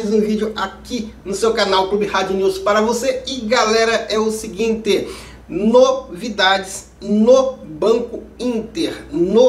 mais um vídeo aqui no seu canal Clube Rádio News para você. E galera, é o seguinte, novidades no Banco Inter,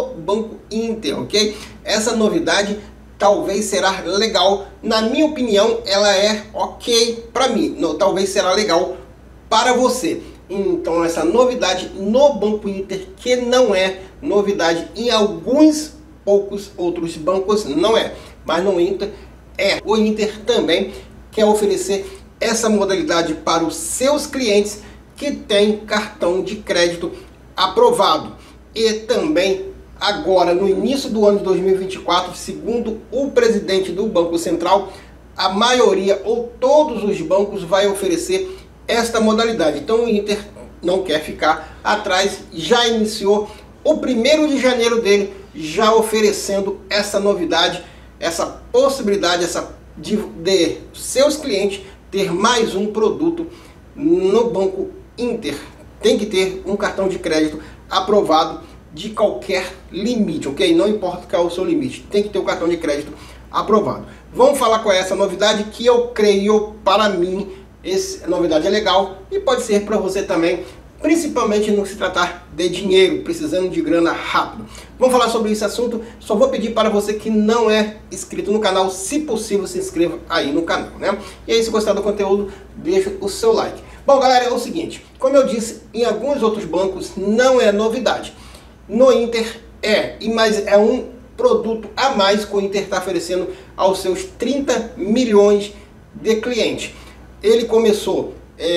ok? Essa novidade talvez será legal, na minha opinião ela é ok para mim, talvez será legal para você. Então essa novidade no Banco Inter, que não é novidade em alguns poucos outros bancos, não é, mas no Inter é. O Inter também quer oferecer essa modalidade para os seus clientes que têm cartão de crédito aprovado. E também agora no início do ano de 2024, segundo o presidente do Banco Central, a maioria ou todos os bancos vai oferecer esta modalidade. Então o Inter não quer ficar atrás, já iniciou o 1º de janeiro dele, já oferecendo essa novidade, essa possibilidade de seus clientes ter mais um produto no Banco Inter. Tem que ter um cartão de crédito aprovado de qualquer limite, ok? Não importa qual é o seu limite, tem que ter o cartão de crédito aprovado. Vamos falar qual é essa novidade, que eu creio, para mim, essa novidade é legal e pode ser para você também, principalmente no que se tratar de dinheiro, precisando de grana rápido. Vamos falar sobre esse assunto. Só vou pedir para você que não é inscrito no canal, se possível, se inscreva aí no canal, né? E aí, se gostar do conteúdo, deixa o seu like. Bom, galera, é o seguinte, como eu disse, em alguns outros bancos não é novidade. No Inter mas é um produto a mais que o Inter está oferecendo aos seus 30 milhões de clientes. Ele começou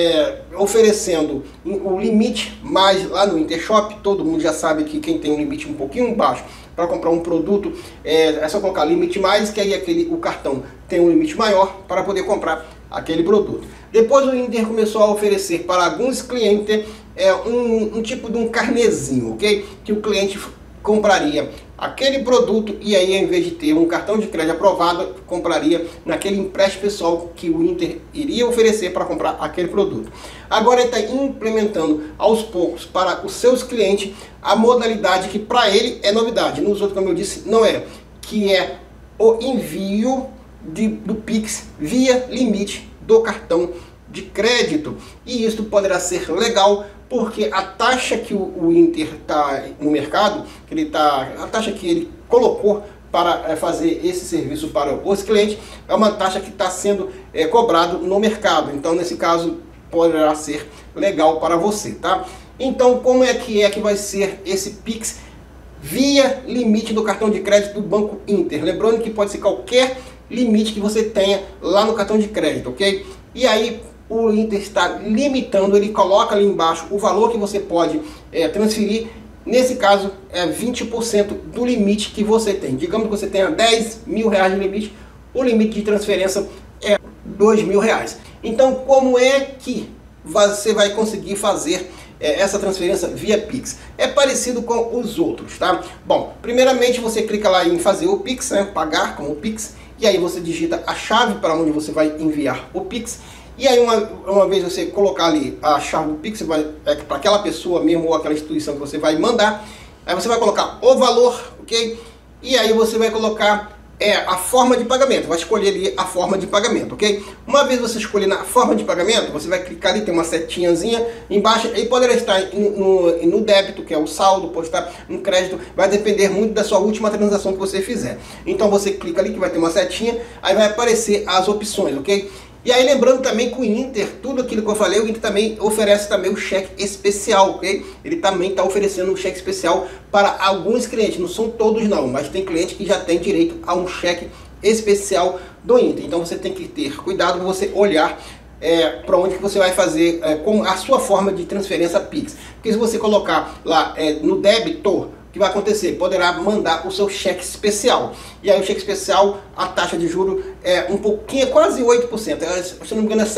oferecendo o limite mais lá no Intershop. Todo mundo já sabe que quem tem um limite um pouquinho baixo para comprar um produto, é só colocar limite mais, que aí o cartão tem um limite maior para poder comprar aquele produto. Depois o Inter começou a oferecer para alguns clientes um tipo de um carnezinho, ok? Que o cliente compraria aquele produto e aí, em vez de ter um cartão de crédito aprovado, compraria naquele empréstimo pessoal que o Inter iria oferecer para comprar aquele produto. Agora ele está implementando aos poucos para os seus clientes a modalidade que para ele é novidade, nos outros, como eu disse, não é, que é o envio do Pix via limite do cartão de crédito. E isso poderá ser legal, porque a taxa que o Inter está no mercado, a taxa que ele colocou para fazer esse serviço para os clientes, é uma taxa que está sendo cobrado no mercado. Então, nesse caso, poderá ser legal para você, tá? Então, como é que vai ser esse Pix via limite do cartão de crédito do Banco Inter? Lembrando que pode ser qualquer limite que você tenha lá no cartão de crédito, ok? E aí o Inter está limitando, ele coloca ali embaixo o valor que você pode transferir. Nesse caso é 20% do limite que você tem. Digamos que você tenha 10 mil reais de limite, o limite de transferência é 2 mil reais. Então, como é que você vai conseguir fazer essa transferência via Pix? É parecido com os outros, tá? Bom, primeiramente você clica lá em fazer o Pix, né? Pagar com o Pix, e aí você digita a chave para onde você vai enviar o Pix. E aí uma vez você colocar ali a chave do Pix, para aquela pessoa mesmo ou aquela instituição que você vai mandar, aí você vai colocar o valor, ok? E aí você vai colocar a forma de pagamento, vai escolher ali a forma de pagamento, ok? Uma vez você escolher na forma de pagamento, você vai clicar ali, tem uma setinhazinha embaixo, e poderá estar no débito, que é o saldo, pode estar no crédito, vai depender muito da sua última transação que você fizer. Então você clica ali que vai ter uma setinha, aí vai aparecer as opções, ok? E aí lembrando também que o Inter, tudo aquilo que eu falei, o Inter também oferece também o cheque especial, ok? Ele também está oferecendo um cheque especial para alguns clientes, não são todos não, mas tem cliente que já tem direito a um cheque especial do Inter. Então você tem que ter cuidado com você olhar para onde que você vai fazer com a sua forma de transferência Pix. Porque se você colocar lá no débito, o que vai acontecer? Poderá mandar o seu cheque especial. E aí o cheque especial, a taxa de juros é um pouquinho, quase 8%. Se não me engano é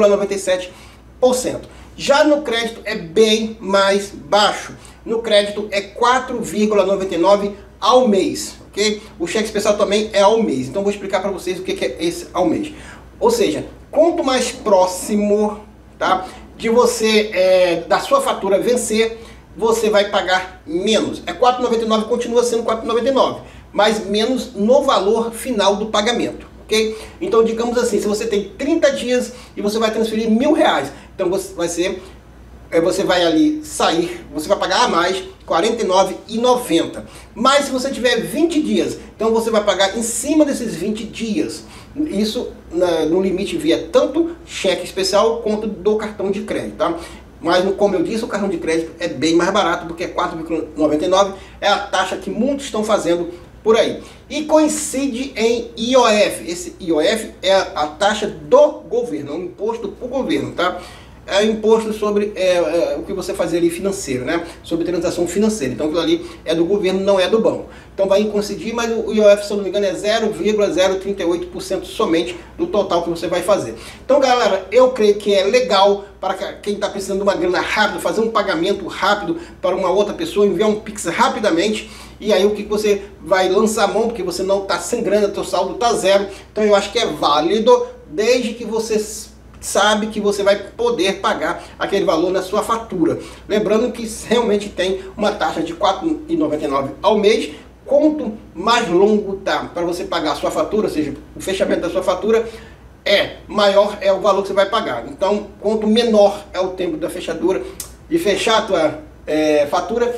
7,97%. Já no crédito é bem mais baixo. No crédito é 4,99% ao mês. Okay? O cheque especial também é ao mês. Então vou explicar para vocês o que é esse ao mês. Ou seja, quanto mais próximo, tá, de você, da sua fatura vencer, você vai pagar menos. É R$ 4,99, continua sendo R$ 4,99, mas menos no valor final do pagamento, ok? Então digamos assim, se você tem 30 dias e você vai transferir R$1.000, então você vai ali sair, você vai pagar a mais R$ 49,90. Mas se você tiver 20 dias, então você vai pagar em cima desses 20 dias. Isso no limite via tanto cheque especial quanto do cartão de crédito, tá? Mas como eu disse, o cartão de crédito é bem mais barato, porque é 4,99, é a taxa que muitos estão fazendo por aí. E coincide em IOF. Esse IOF é a taxa do governo, é um imposto para o governo, tá? É imposto sobre o que você faz ali financeiro, né? Sobre transação financeira. Então aquilo ali é do governo, não é do banco. Então vai coincidir, mas o IOF, se eu não me engano, é 0,038% somente do total que você vai fazer. Então galera, eu creio que é legal para quem está precisando de uma grana rápida, fazer um pagamento rápido para uma outra pessoa, enviar um Pix rapidamente. E aí o que você vai lançar a mão, porque você não está sem grana, teu saldo está zero. Então eu acho que é válido, desde que você sabe que você vai poder pagar aquele valor na sua fatura. Lembrando que realmente tem uma taxa de R$ 4,99 ao mês. Quanto mais longo tá para você pagar a sua fatura, ou seja, o fechamento da sua fatura, maior é o valor que você vai pagar. Então, quanto menor é o tempo da fechadura, de fechar a tua fatura,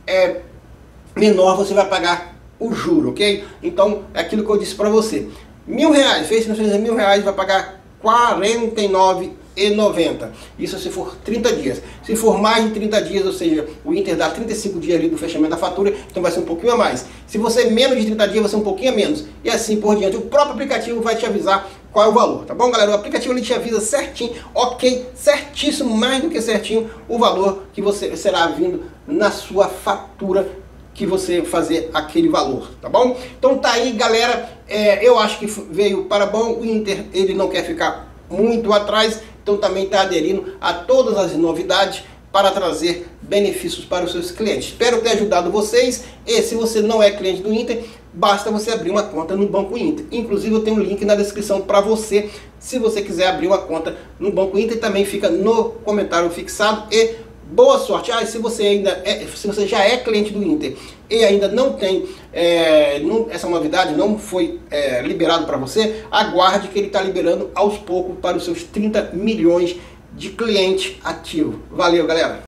menor você vai pagar o juro, ok? Então, é aquilo que eu disse para você. R$1.000, fez transferência de R$1.000, vai pagar R$ 49,90. Isso se for 30 dias. Se for mais de 30 dias, ou seja, o Inter dá 35 dias ali do fechamento da fatura, então vai ser um pouquinho a mais. Se você menos de 30 dias, vai ser um pouquinho a menos. E assim por diante. O próprio aplicativo vai te avisar qual é o valor, tá bom, galera? O aplicativo ele te avisa certinho, ok, certíssimo, mais do que certinho, o valor que você será vindo na sua fatura que você fazer aquele valor, tá bom? Então tá aí, galera, eu acho que veio para bom. O Inter, ele não quer ficar muito atrás, então também está aderindo a todas as novidades para trazer benefícios para os seus clientes. Espero ter ajudado vocês. E se você não é cliente do Inter, basta você abrir uma conta no Banco Inter. Inclusive eu tenho um link na descrição para você, se você quiser abrir uma conta no Banco Inter, também fica no comentário fixado. E boa sorte. Se você já é cliente do Inter e ainda não tem essa novidade, não foi liberado para você, aguarde que ele está liberando aos poucos para os seus 30 milhões de clientes ativos. Valeu, galera!